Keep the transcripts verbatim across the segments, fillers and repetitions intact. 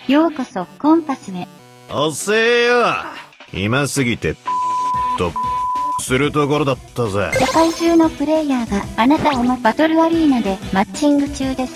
ようこそコンパスへ。 遅えよ。暇すぎてとするところだったぜ。 世界中のプレイヤーがあなたをもバトルアリーナでマッチング中です。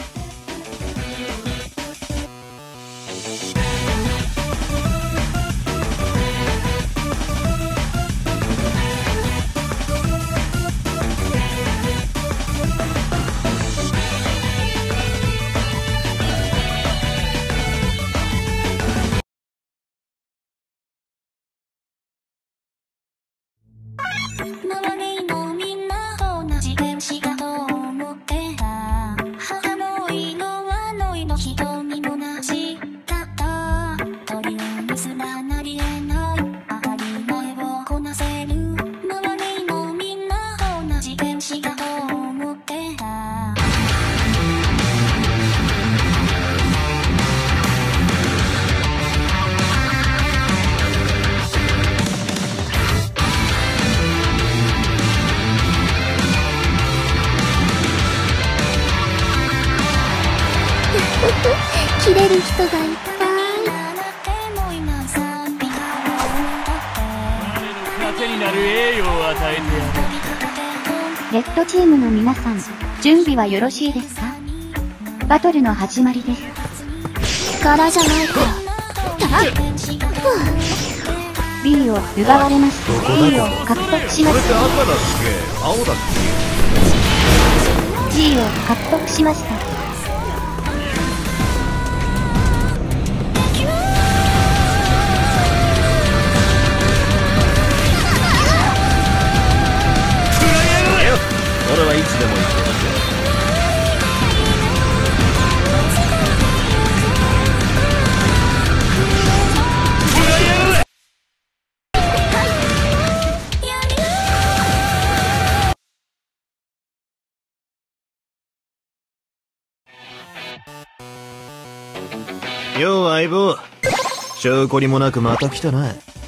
周りのみんな同じ天使だと思ってた。肌の色はノイの瞳も同じだった。鳥を盗らなりえない当たり前をこなせる。周りのみんな同じ天使だと思ってた。 切れる人がいっぱい。 糧になる栄誉を与えてやる。 レッドチームの皆さん、準備はよろしいですか？バトルの始まりです。 力じゃないか。 B を奪われます。B を獲得しまこれってした。 赤だっけ青だっ G を獲得しました。 け？俺はいつでも行ける。よう相棒、証拠りもなくまた来たな。